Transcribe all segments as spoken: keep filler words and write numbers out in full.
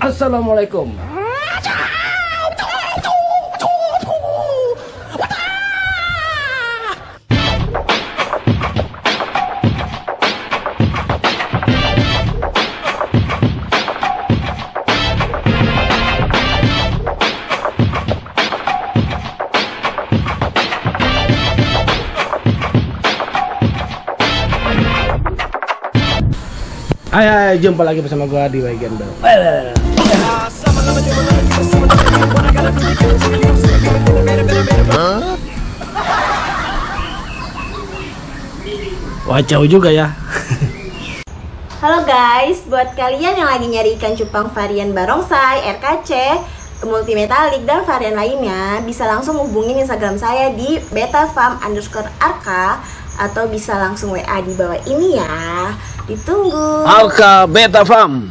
Assalamualaikum. Hai hai, jumpa lagi bersama gua di bagian baru. Wah, jauh juga ya. Halo guys, buat kalian yang lagi nyari ikan cupang varian barongsai, R K C, multimetalik, dan varian lainnya, bisa langsung hubungin Instagram saya di betafarm underscore arka, atau bisa langsung W A di bawah ini ya. Ditunggu. Arka Beta Farm.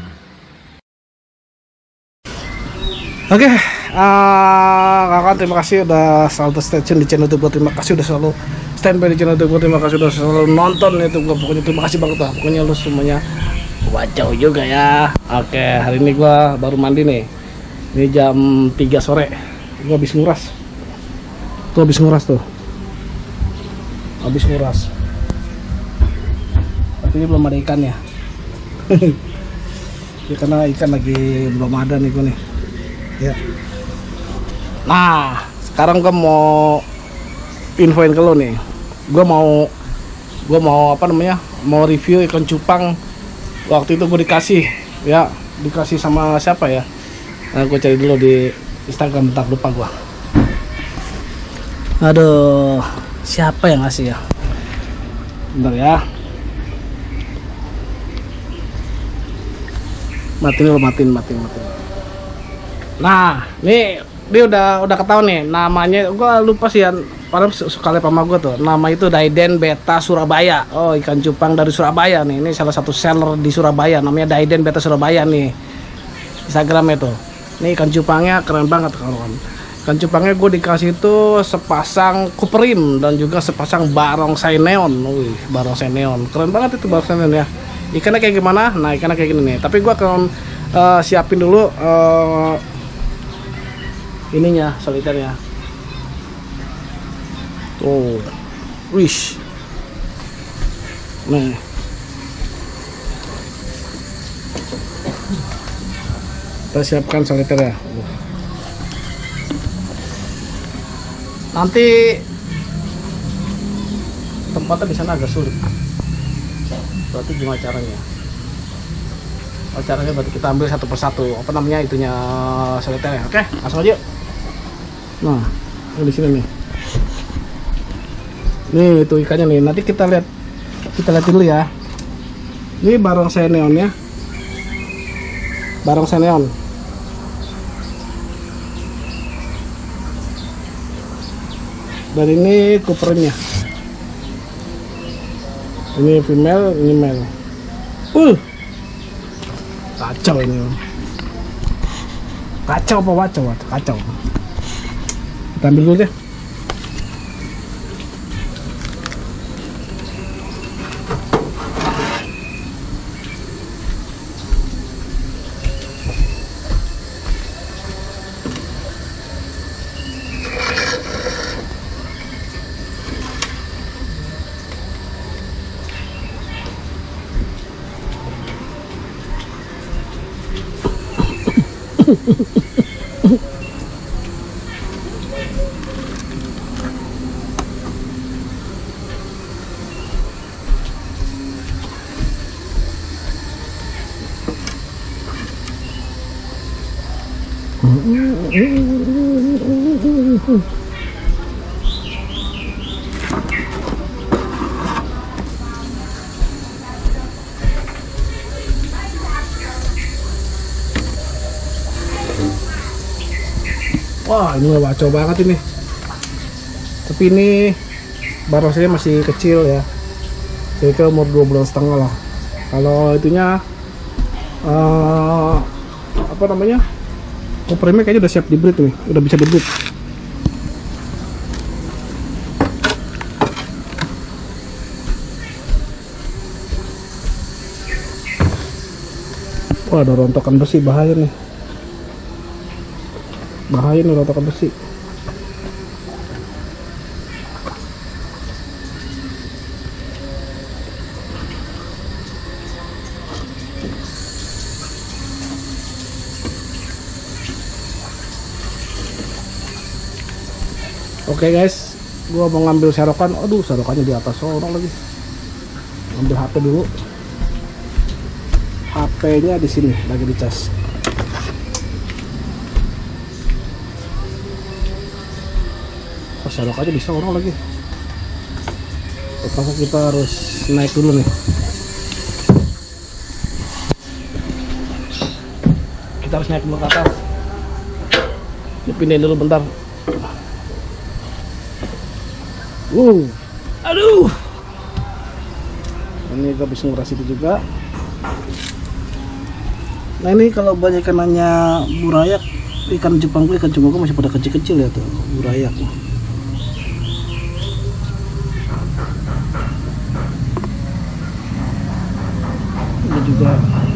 Oke, okay, uh, kakak terima kasih udah selalu stay tune di channel YouTube. Terima kasih udah selalu standby di channel YouTube. Terima kasih udah selalu nonton YouTube. Pokoknya terima kasih banget lah. Pokoknya lu semuanya wajau juga ya. Oke, okay, hari ini gua baru mandi nih. Ini jam tiga sore. Gua habis nguras. Tuh habis nguras tuh. Habis nguras. Tapi ini belum ada ikannya. Ya, karena ikan lagi belum ada nih gua nih. Ya. Nah, sekarang gua mau infoin ke lo nih. Gua mau gua mau apa namanya? Mau review ikan cupang. Waktu itu gue dikasih, ya, dikasih sama siapa ya? Nah, gue cari dulu di Instagram, bentar lupa gua. Aduh, siapa yang ngasih ya? Bentar ya. Matiin dulu, matiin, matiin, matiin. Nah, nih dia udah udah ketahuan nih namanya. Gua lupa sih ya, padahal sekali sama gua tuh. Nama itu Daiden Beta Surabaya. Oh, ikan cupang dari Surabaya nih. Ini salah satu seller di Surabaya, namanya Daiden Beta Surabaya nih. Instagramnya tuh. Ini ikan cupangnya keren banget kawan. Ikan cupangnya gue dikasih itu sepasang kuperim dan juga sepasang barongsai neon. Wih, barongsai neon. Keren banget itu barongsai neon ya. Ikannya kayak gimana? Nah, ikannya kayak gini nih. Tapi gue akan uh, siapin dulu uh, ininya, soliternya. Tuh, wish. Nih. Kita siapkan soliternya. Nanti tempatnya di sana agak sulit. Berarti gimana caranya? Oh, caranya berarti kita ambil satu persatu. Apa namanya itunya soliternya? Oke, langsung aja. Nah, ini di sini nih. Nih itu ikannya nih. Nanti kita lihat, kita lihat dulu ya. Ini barongsai neonnya. Barongsai neon. Dan ini kuperimnya. Ini female, ini male. Uh, kacau ini. Kacau apa wacau? Kacau. Kita ambil dulu deh. Wah, ini wacau banget ini. Tapi ini barongsainya masih kecil ya. Kira-kira umur dua bulan setengah lah. Kalau itunya uh, apa namanya? Kuperimnya kayaknya udah siap di breed nih, udah bisa di breed. Wah, ada rontokan besi, bahaya nih. Bahaya nih rotokan besi. Oke guys, gua mau ngambil serokan. Aduh, serokannya di atas orang lagi. Ambil H P dulu. H P-nya di sini lagi dicas. Oh, serokannya bisa orang lagi. Terpaksa kita harus naik dulu nih. Kita harus naik dulu ke atas. Ini pindahin dulu bentar. Uh, aduh. Ini gak bisa nguras itu juga. Nah ini kalau banyak ikanannya burayak, ikan Jepang gue, ikan Jepang gue masih pada kecil-kecil ya tuh, burayak. Ini juga.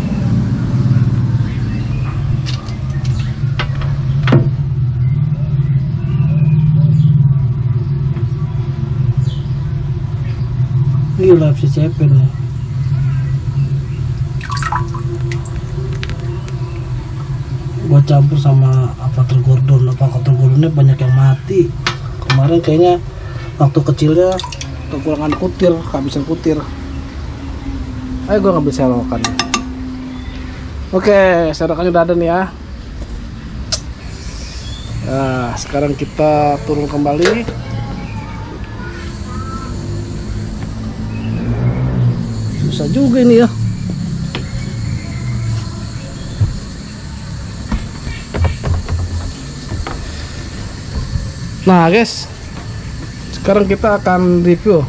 Gila si cepet nih. Gua campur sama Avatar Gordon. Avatar Gordonnya banyak yang mati. Kemarin kayaknya waktu kecilnya kekurangan kutir, kehabisan kutir. Ayo gua ngambil serokan. Oke, serokannya udah ada nih ya. Nah, sekarang kita turun kembali. Susah juga ini ya. Nah guys, sekarang kita akan review.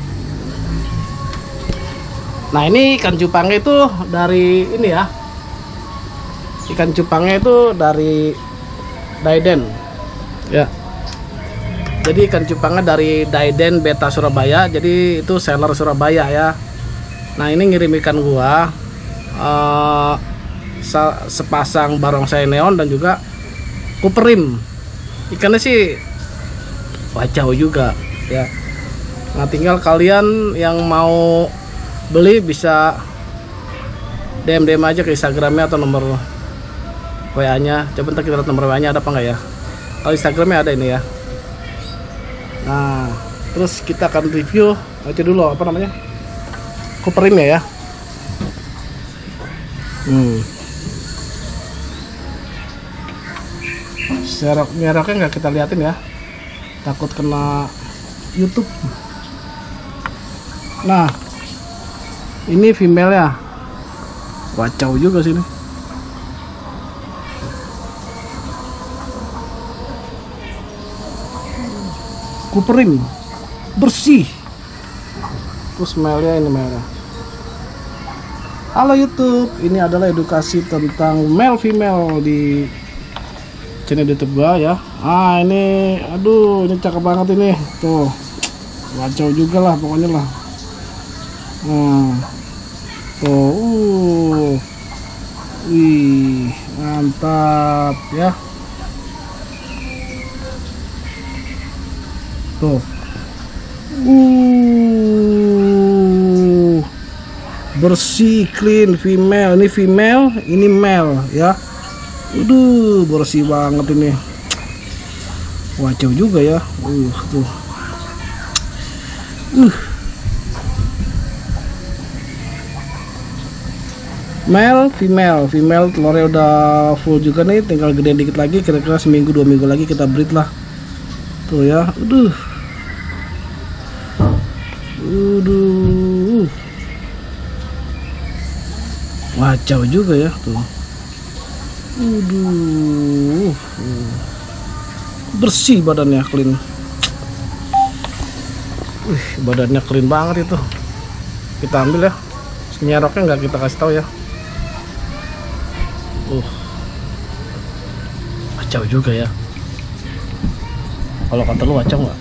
Nah ini ikan cupangnya itu dari ini ya. Ikan cupangnya itu dari Daiden ya. Jadi ikan cupangnya dari Daiden Beta Surabaya. Jadi itu seller Surabaya ya. Nah ini ngirim ikan gua uh, sepasang barongsai neon dan juga kuperim. Ikannya sih wacau juga ya. Nah tinggal kalian yang mau beli bisa D M D M aja ke Instagramnya atau nomor W A nya. Coba ntar kita lihat nomor W A nya ada apa enggak ya. Kalau Instagramnya ada ini ya. Nah terus kita akan review aja dulu apa namanya, kuperimnya ya. Hmm. Serok nyeroknya nggak kita liatin ya, takut kena YouTube. Nah ini female ya, wacau juga sini. Kuperim bersih. Terus male-nya ini merah. Halo YouTube, ini adalah edukasi tentang male female di channel YouTube gua ya. Ah ini, aduh ini cakep banget ini, tuh wacau juga lah pokoknya lah. Hmm. Tuh, uh, wih mantap ya. Tuh, uh, bersih, clean, female. Ini female, ini male ya. Aduh, bersih banget ini. Wacau juga ya. Uh, tuh. Uh. Male, female, female telurnya udah full juga nih, tinggal gedein dikit lagi, kira-kira seminggu dua minggu lagi kita breed lah. Tuh ya, aduh. Aduh. Wacau juga ya tuh. Aduh. Bersih badannya, clean. Wih, badannya clean banget itu. Kita ambil ya. Nyeroknya nggak kita kasih tahu ya. Uh. Wacau juga ya. Kalau kata lu wacau nggak?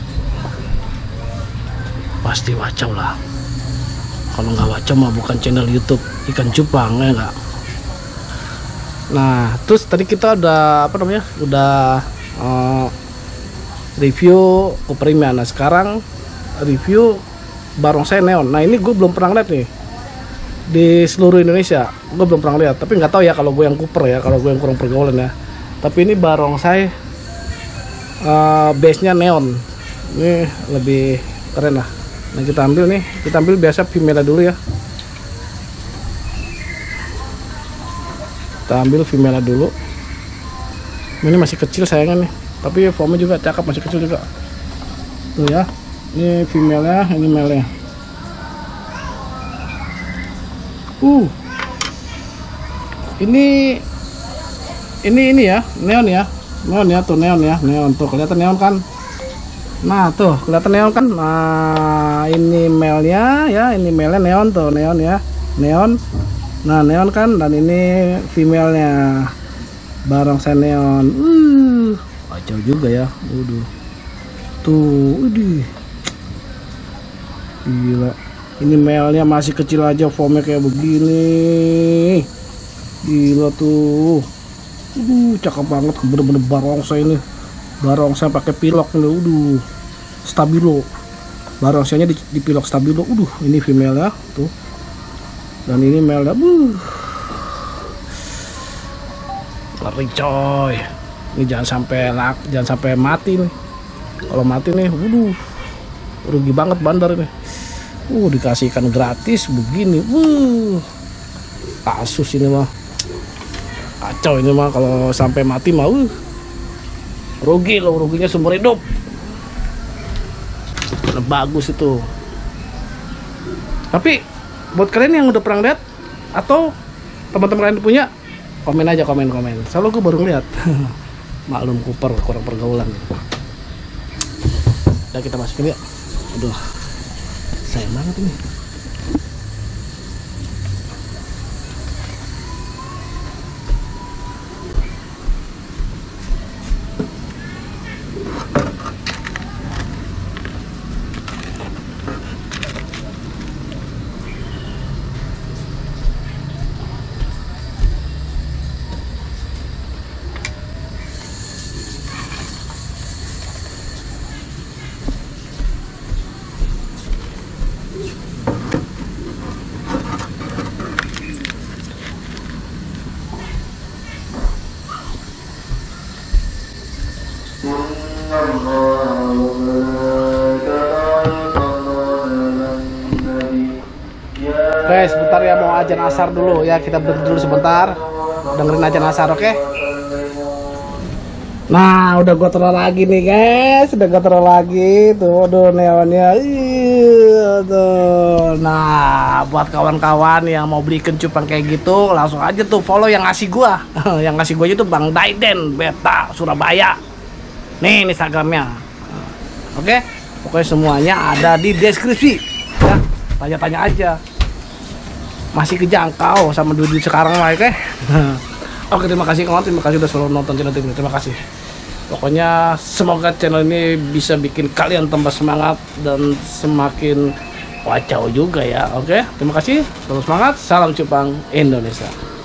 Pasti wacau lah. Kalau nggak wacau mah bukan channel YouTube ikan cupang ya nggak. Nah terus tadi kita udah apa namanya udah review Kuprima. Nah sekarang review barongsai neon. Nah ini gue belum pernah lihat nih di seluruh Indonesia, gue belum pernah lihat. Tapi nggak tahu ya kalau gue yang Cooper ya, kalau gue yang kurang pergaulan ya. Tapi ini barongsai uh, base nya neon, ini lebih keren lah. Nah kita ambil nih, kita ambil biasa female dulu ya. Kita ambil female dulu. Ini masih kecil sayangnya nih, tapi formnya juga cakep, masih kecil juga tuh ya. Ini female-nya, ini male-nya. Uh. Ini ini ini ya, neon ya. Neon ya tuh, neon ya. Neon tuh, kelihatan neon kan? Nah, tuh, kelihatan neon kan? Nah, ini male-nya ya, ini male-nya neon tuh, neon ya. Neon. Nah, neon kan, dan ini female-nya. Barongsai neon. Uh, kacau juga ya. Waduh. Tuh, udih. Gila, ini male-nya masih kecil aja, formnya kayak begini. Gila tuh. Udah cakep banget, bener-bener barongsai ini. Barongsai pakai pilok nih, udah stabilo. Barongsainya dipilok stabilo. Udah, ini female ya tuh. Dan ini male ya. Uh. Ngeri coy. Ini jangan sampai lak, jangan sampai mati nih. Kalau mati nih, waduh, rugi banget bandar ini. Uh, dikasih ikan gratis begini. Uh, kasus ini mah. Kacau ini mah, kalau sampai mati mah uh, rugi loh, ruginya seumur hidup. Nah, bagus itu. Tapi buat kalian yang udah pernah lihat atau teman-teman kalian punya, komen aja, komen-komen. Selalu gue baru ngeliat. Maklum Cooper kurang pergaulan. Udah kita masukin ya. Aduh, sayang banget ini. Guys, sebentar ya, mau azan asar dulu ya, kita berhenti dulu sebentar, dengerin azan asar, oke? Okay? Nah, udah gue taruh lagi nih guys, udah gue taruh lagi tuh, aduh neonnya, Ih, tuh. Nah, buat kawan-kawan yang mau beli ikan cupang kayak gitu, langsung aja tuh follow yang ngasih gua, yang ngasih gua itu Bang Daiden Beta Surabaya. Nih Instagramnya, oke? Okay? Pokoknya semuanya ada di deskripsi, ya. Tanya-tanya aja. Masih kejangkau sama duit sekarang lah, oke? Oke, terima kasih kawan, terima kasih udah selalu nonton channel ini, terima kasih. Pokoknya semoga channel ini bisa bikin kalian tambah semangat dan semakin wacau juga ya, oke? Terima kasih, terus semangat, salam cupang Indonesia.